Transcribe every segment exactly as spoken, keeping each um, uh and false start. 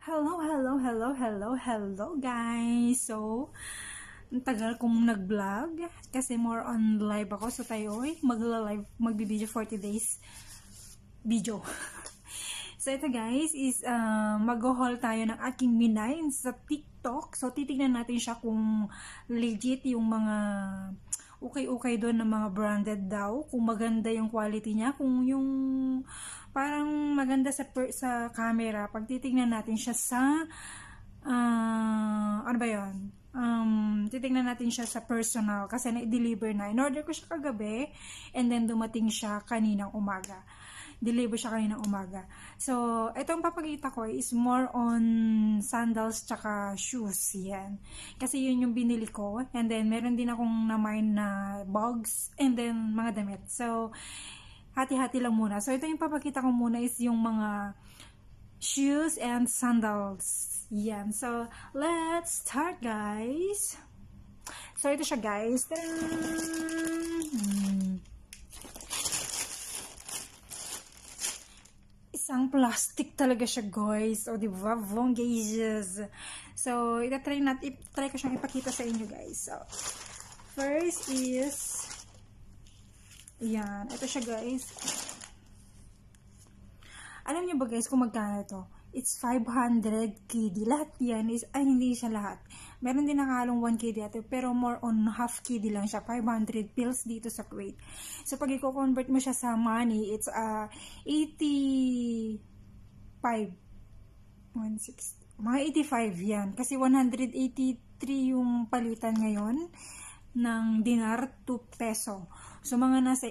Hello, hello, hello, hello, hello guys! So, ang tagal kong nag-vlog kasi more on live ako. So tayo ay mag-live, mag-video forty days video. So ito guys is uh, mag-haul tayo ng aking minain sa TikTok. So titignan natin siya kung legit yung mga okay-okay doon ng mga branded daw. Kung maganda yung quality niya, kung yung parang maganda sa per, sa camera. Pag titignan natin siya sa uh, ano ba yun? Um, titignan natin siya sa personal kasi na-deliver na. In-order ko siya kagabi and then dumating siya kaninang umaga. Deliver siya kaninang umaga. So, itong papakita ko is more on sandals tsaka shoes. Yan. Kasi yun yung binili ko. And then, meron din akong na-mine na bags and then mga damit. So, hati-hati lang muna. So, ito yung papakita ko muna is yung mga shoes and sandals. Yan. So, let's start, guys. So, ito siya, guys. Hmm. Isang plastic talaga siya, guys. O, diba? Long gauges. So, itatry natin, itry ko siyang ipakita sa inyo, guys. So, first is yan. Ito siya, guys. Alam niyo ba, guys, kung magkano ito? It's five hundred K D. Lahat yan is, ay, hindi siya lahat. Meron din nakalong one K D ito, pero more on half K D lang siya. five hundred pills dito sa Kuwait. So, pag i-convert mo siya sa money, it's uh, eighty-five. one sixty. Mga eighty-five yan. Kasi one hundred eighty-three yung palitan ngayon ng dinar to peso. So, mga nasa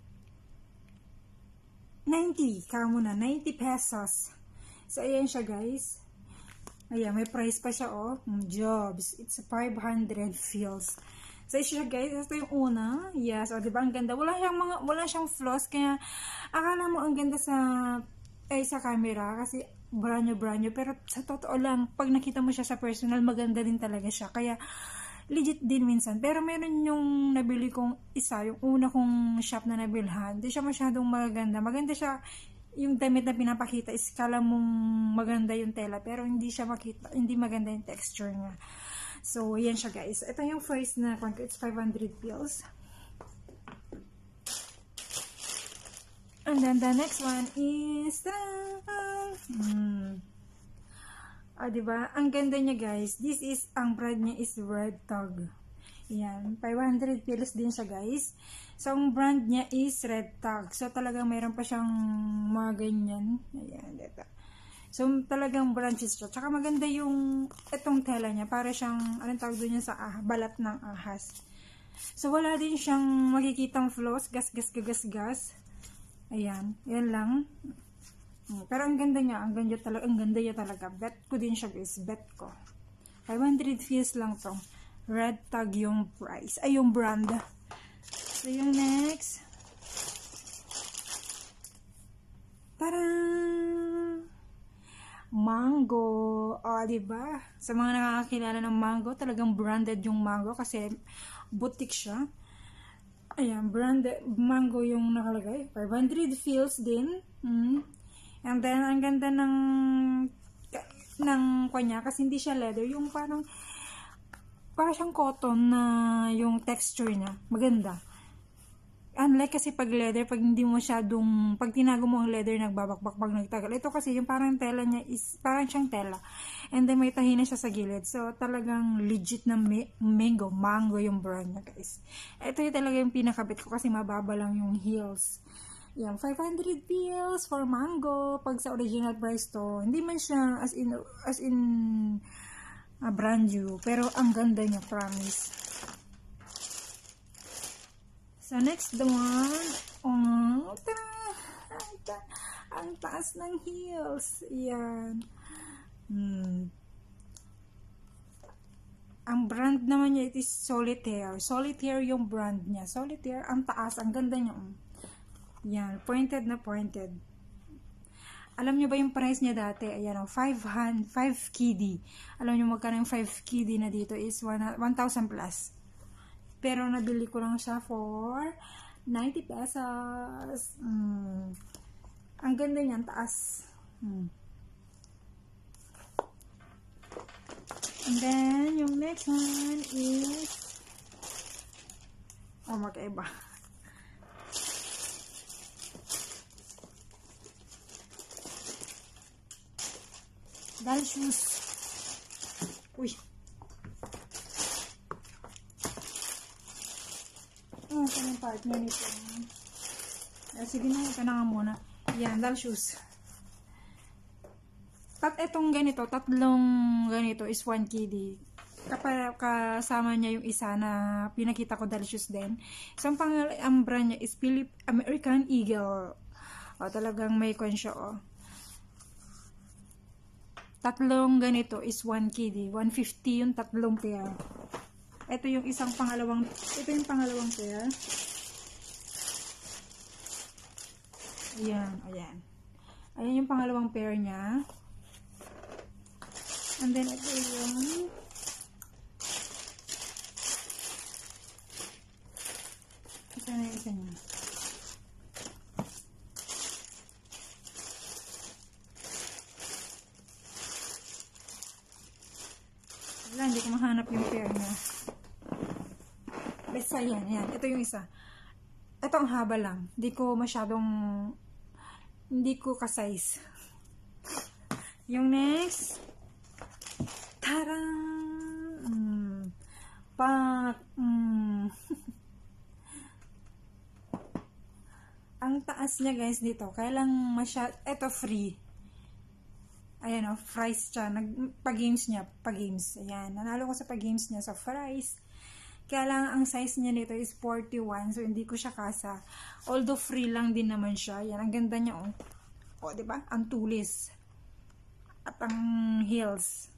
ninety, kamo na, ninety pesos. So, ayan siya, guys. Ayan, may price pa siya, oh. Jobs. It's five hundred feels. So, siya, guys. Ito yung una. Yes, oh, diba? Ang ganda. Wala siyang mga, wala siyang flaws. Kaya, akala mo ang ganda sa, eh, sa camera. Kasi, brand new, brand new. Pero, sa totoo lang, pag nakita mo siya sa personal, maganda din talaga siya. Kaya, legit din minsan. Pero meron yung nabili kong isa, yung una kong shop na nabilhan. Hindi siya masyadong maganda. Maganda siya, yung damit na pinapakita is kala mong maganda yung tela. Pero hindi siya makita, hindi maganda yung texture niya. So, yan siya, guys. Ito yung first na, it's five hundred pills. And then the next one is, hmm. Ah, diba? Ang ganda niya, guys. This is, ang brand niya is Red Tag. Yan. five hundred pills din siya, guys. So, ang brand niya is Red Tag. So, talagang mayroon pa siyang mga ganyan. Ayan, dito. So, talagang branches siya. Tsaka maganda yung, itong tela niya. Para siyang, anong tawag doon niya sa ah, balat ng ahas. So, wala din siyang makikitang flows. Gas, gas, gas, gas. Ayan. Yan lang. Pero ang ganda niya, ang ganda talaga, ang ganda niya talaga. Bet ko din siya, guys, bet ko. five hundred feels lang to. Red Tag yung price, ay yung brand. So yung next. Tarang! Mango. O, diba? Sa mga nakakakilala ng mango, talagang branded yung mango kasi boutique siya. Ayan, branded mango yung nakalagay. five hundred feels din. Hmm. And then, ang ganda ng ng kanya kasi hindi siya leather. Yung parang parang siyang cotton na yung texture niya. Maganda. Unlike kasi pag leather, pag hindi mo masyadong, pag tinago mo ang leather, nagbabakbak pag nagtagal. Ito kasi yung parang tela niya is, parang siyang tela. And then, may tahina siya sa gilid. So, talagang legit na mango. Mango yung brand niya, guys. Ito yung talaga yung pinakabit ko kasi mababa lang yung heels. Yan, five hundred pills for mango. Pag sa original price to, hindi man siya as in, as in uh, brand new. Pero ang ganda niya, promise. So, next the one. Oh, ta ang taas ng heels. Yan. Hmm. Ang brand naman niya, it is Solitaire. Solitaire yung brand niya. Solitaire, ang taas. Ang ganda niya. Yan, pointed na pointed. Alam nyo ba yung price niya dati? Ayan o, five K D. Alam nyo magkano yung five K D na dito is one thousand plus. Pero nabili ko lang siya for ninety pesos. Hmm. Ang ganda niyan, taas. Hmm. And then, yung next one is, oh, magkaiba. Dahil shoes. Uy. Oh, ito yung part niya nito. Eh, sige na, ito na nga muna. Yan, dahil shoes. Tat etong ganito, tatlong ganito is one kiddy. Kapag kasama niya yung isa na pinakita ko dahil shoes din. Isang pangal, ang brand niya is Philip American Eagle. O, talagang may kwan siya, o. Tatlong ganito is one kiddy. one fifty yung tatlong pair. Ito yung isang pangalawang, ito yung pangalawang pair. Ayan, ayan. Ayan yung pangalawang pair niya. And then, ito yung ito na yung isa niya. Wala, hindi ko mahanap yung pair niya. Basta yan, yan. Ito yung isa. Ito ang haba lang. Hindi ko masyadong hindi ko ka-size. Yung next, tarang! Mm, pa, mm. Ang taas niya guys dito, kaya lang masyad, eto free. Ayan o, oh, fries siya. Pag-games niya, pag-games. Ayan, nanalo ko sa pag-games niya sa fries. Kaya lang ang size niya nito is forty-one, so hindi ko siya kasa. Although free lang din naman siya. Ayan, ang ganda niya oh. O, diba? Ang tulis. At ang heels.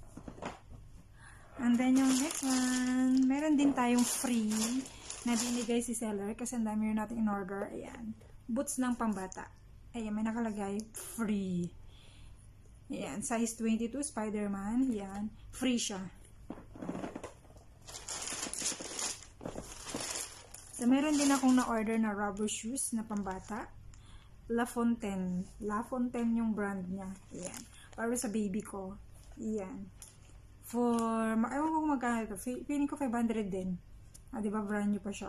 And then yung next one, meron din tayong free na binigay si seller kasi ang dami yun natin in order. Ayan. Boots ng pambata. Ayan, may nakalagay free. Ayan, size twenty-two, Spider-Man. Ayan, free siya. So, meron din akong na-order na rubber shoes na pambata. La Fontaine. La Fontaine yung brand niya. Ayan. Para sa baby ko. Ayan. For, ewan ko kung magkano ito. Feeling ko five hundred din. Ah, diba brand new pa siya.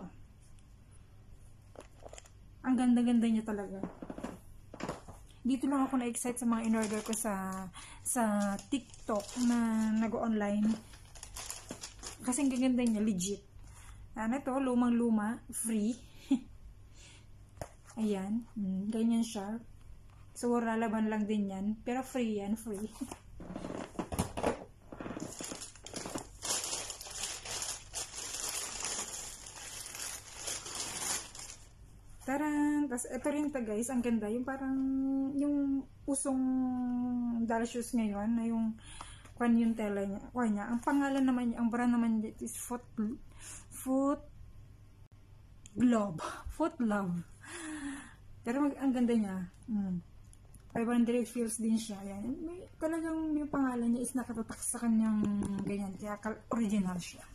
Ang ganda-ganda niya talaga. Dito lang ako na-excite sa mga in-order ko sa sa TikTok na nag-online. Kasi ang ganda niya, legit. Ano ito, lumang-luma, free. Ayan, hmm, ganyan siya. So, lalaban lang din yan. Pero free yan, free. Taran! Tapos, ito rin ito guys, ang ganda. Yung parang, yung usong doll shoes ngayon, na yung, kwan yung tela niya. Kwan niya. Ang pangalan naman niya, ang brand naman niya is Foot, Foot, Glove. Foot Love. Pero mag, ang ganda niya. Hmm. five hundred feels din siya. Ayan. May, talagang yung pangalan niya is nakatatak sa kanyang ganyan. Kaya original siya.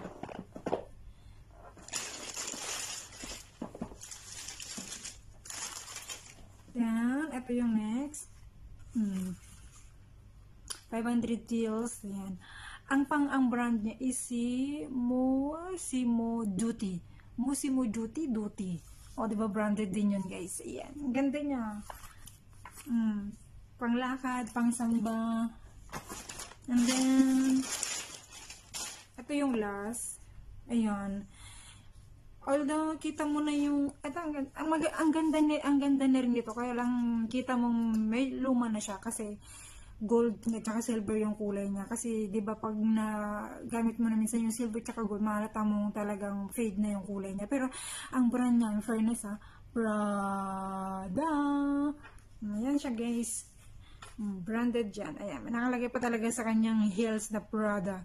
Yan. Ito yung next. Hmm. five hundred feels. Ayan. Ang pang ang brand niya is si Mossimo Duty. Mossimo Duty Duty. O, diba branded din yun, guys. Ayan. Ang ganda niya. Mm. Panglakad, pang samba. And then, ito yung last. Ayan. Although, kita mo na yung, ito, ang, ang, ang, ganda, ang ganda na rin dito. Kaya lang, kita mong may luma na siya. Kasi, gold at saka silver yung kulay niya. Kasi, di ba pag na gamit mo na minsan yung silver at saka gold, mahalata mo talagang fade na yung kulay niya. Pero, ang brand niya, in fairness ha, Prada. Ayan siya guys. Branded dyan. Ayan, nakalagay pa talaga sa kanyang heels na Prada.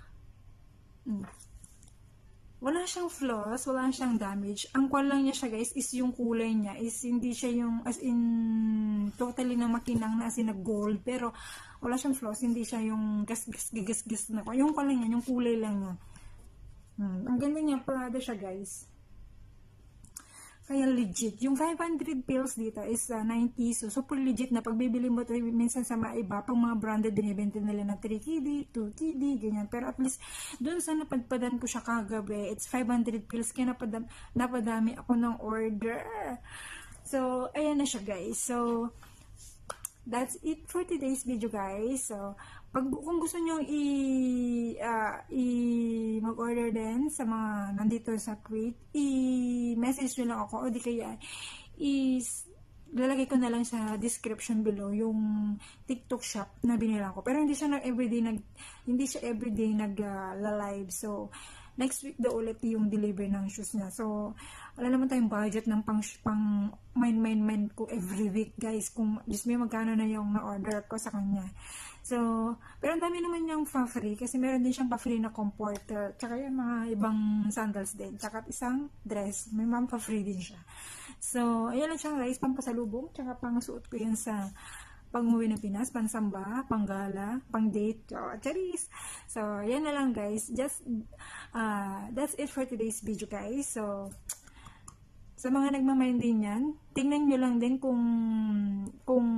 Wala siyang flaws, wala siyang damage. Ang kwan lang niya siya guys is yung kulay niya is hindi siya yung as in totally na makinang na as in na gold, pero wala siyang flaws, hindi siya yung gas-gas gas-gas na yung kwan lang niya, yung kulay lang niya. Hmm. Ang ganda niya, Prada siya guys. Kaya legit. Yung five hundred pills dito is uh, ninety. So, super legit na pagbibili mo ito minsan sa mga iba. Pang mga branded, binibenta nila na three K D, two K D, ganyan. Pero at least, doon sa napadpadan ko siya kagabi, it's five hundred pills. Kaya napadam, napadami ako ng order. So, ayan na siya guys. So, that's it for today's video guys. So, pag, kung gusto nyo i, uh, i mag-order din sa mga nandito sa Kuwait, i-message nyo lang ako o di kaya i lalagay ko na lang sa description below yung TikTok shop na binila ko. Pero hindi siya nag everyday nag hindi siya everyday nag-live. Uh, so, next week daw ulit yung deliver ng shoes niya. So, wala naman tayong budget ng pang, pang mine, mine, mine ko every week, guys. Kung just may magkano na yung na-order ko sa kanya. So, pero ang dami naman yung pa-free kasi meron din siyang pa-free na comforter. Tsaka yung mga ibang sandals din. Tsaka isang dress. May mga pa-free din siya. So, ayan lang siya, guys. Pampasalubong. Tsaka pang-suot ko yan sa pang-uwi ng Pinas, pang-samba, pang-gala, pang-date, oh, charis. So, yan na lang guys. Just, uh, that's it for today's video guys. So, sa mga nagmamind din yan, tingnan nyo lang din kung, kung,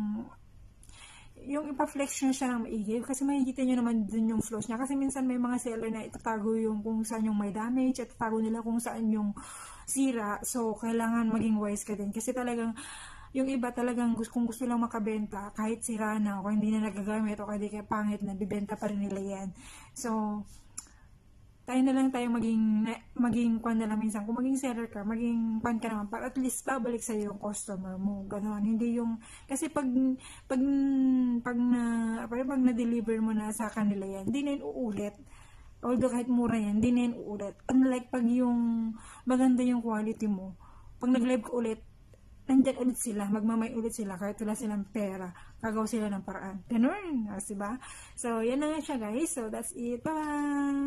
yung ipa-flex nyo siya ng maigi. Kasi makikita nyo naman dun yung flaws niya. Kasi minsan may mga seller na itatago yung kung saan yung may damage, at itatago nila kung saan yung sira. So, kailangan maging wise ka din. Kasi talagang, yung iba talagang kung gusto lang makabenta, kahit sira na, o hindi na nagagamit, o hindi kaya pangit na, bibenta pa rin nila yan. So, tayo na lang tayo maging, maging kwan na lang minsan. Kung maging seller ka, maging kwan ka naman, para at least babalik sa'yo yung customer mo. Ganon. Hindi yung, kasi pag, pag, pag na, pag, pag na-deliver mo na sa kanila yan, hindi na yun uulit. Although kahit mura yan, hindi na yun uulit. Unlike pag yung maganda yung quality mo, pag nag-live ka ulit, nandyan ulit sila, magmamay ulit sila, kahit wala silang pera, gagawa sila ng paraan. Ganun, diba? So, yan na nga siya guys. So, that's it. Bye!